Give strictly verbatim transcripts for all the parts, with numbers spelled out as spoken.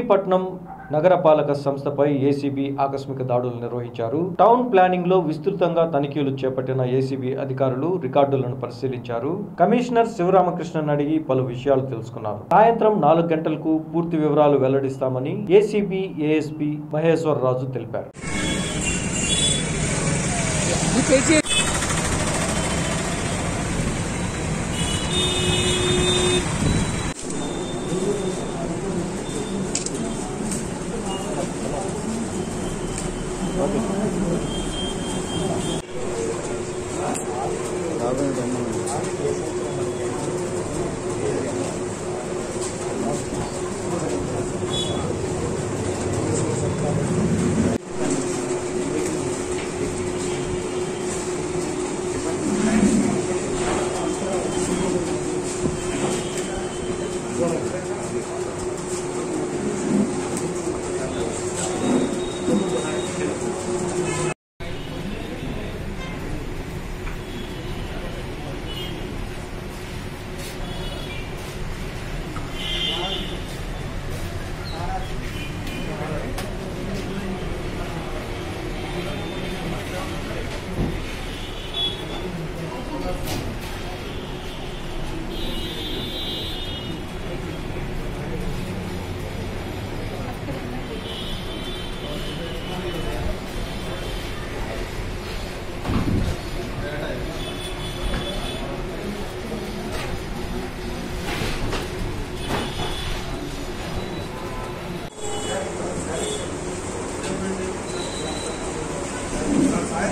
మచిలీపట్నం నగరపాలక సంస్థపై ఏసీబీ ఆకస్మిక దాడులు నిర్వహించారు. టౌన్ ప్లానింగ్ లో విస్తృతంగా తనిఖీలు చేపట్టిన ఏసీబీ అధికారులు రికార్డులను పరిశీలించారు. కమిషనర్ శివరామకృష్ణన్ అడిగి పలు విషయాలు తెలుసుకున్నారు. సాయంత్రం నాలుగు గంటలకు పూర్తి వివరాలు వెల్లడిస్తామని ఏసీబీ ఏఎస్పీ మహేశ్వర్ రాజు తెలిపారు.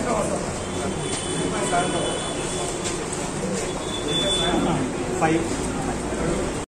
Five.